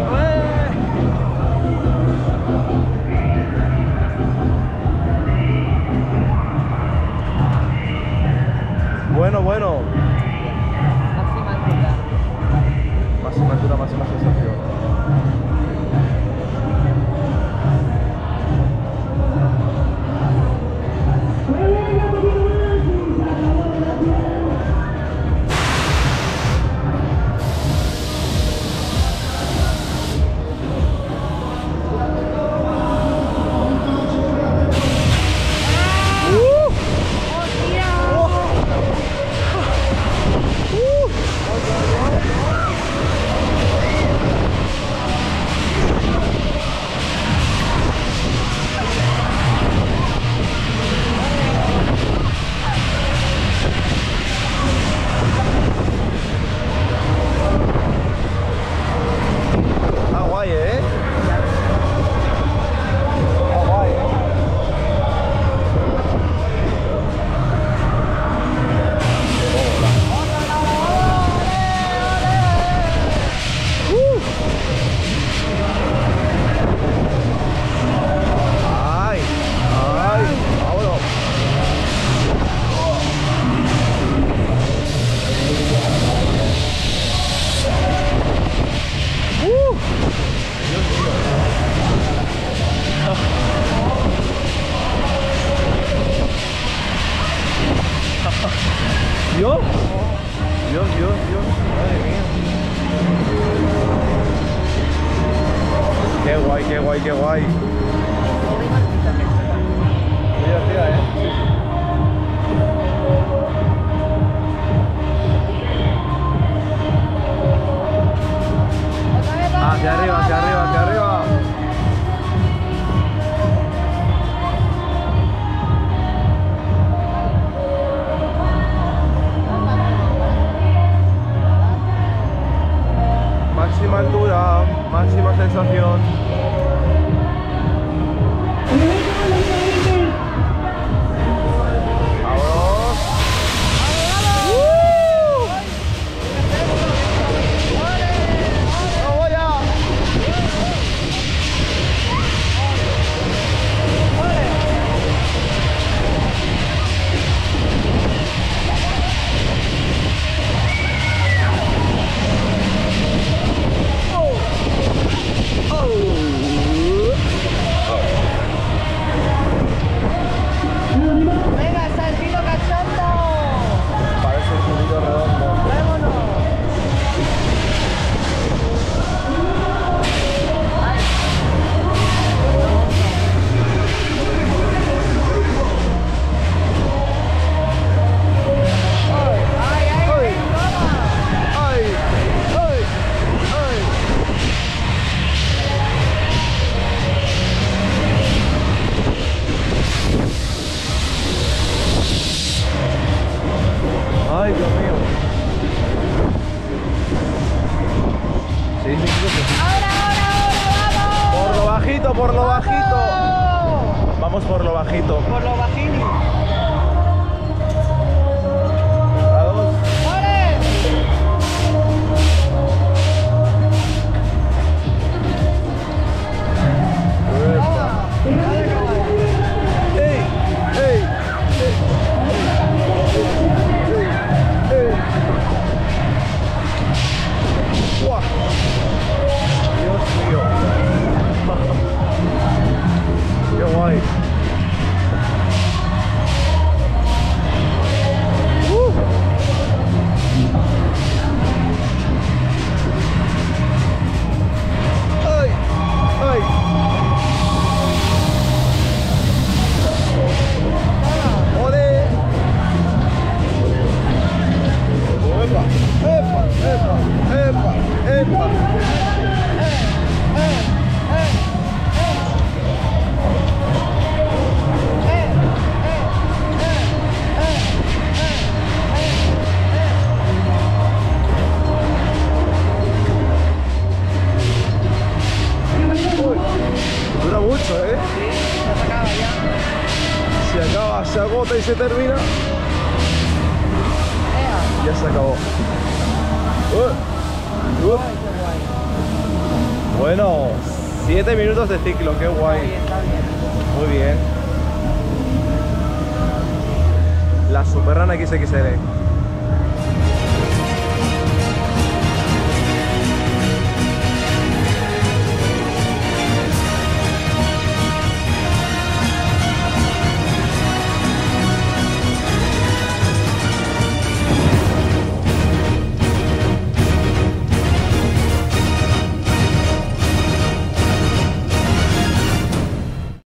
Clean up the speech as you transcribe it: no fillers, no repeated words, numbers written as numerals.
Bueno, bueno. Máxima altura, máxima sensación. Dios, madre mía. Qué guay, qué guay, qué guay. Muy divertida, ¿eh? Hacia arriba, hacia arriba, hacia arriba. Máxima altura, máxima sensación. ¡Vámonos! ¡Vamos ya! Venga, saltito cachondo. Parece un culito redondo. Vámonos. Ay, ay, ay, toma. ¡Ay! ¡Ay! ¡Ay! ¡Ay, Dios mío! 6 minutos. Ahora, vamos. Por lo bajito, por lo bajito. Vamos por lo bajito. Por lo bajini. A dos. ¡Ole! ¡Ey! ¡Ey! ¡Buah! Dios mío. ¡Qué guay! ¡Ay! ¡Ay! ¡Ole! ¡Epa! ¡Epa! ¡Epa! ¡Epa! ¡Epa! Uy, dura mucho, ¿eh? Se acaba, se agota y se termina. Ya se acabó. Bueno, 7 minutos de ciclo, qué guay. Está bien. Muy bien. La Super Run XXL.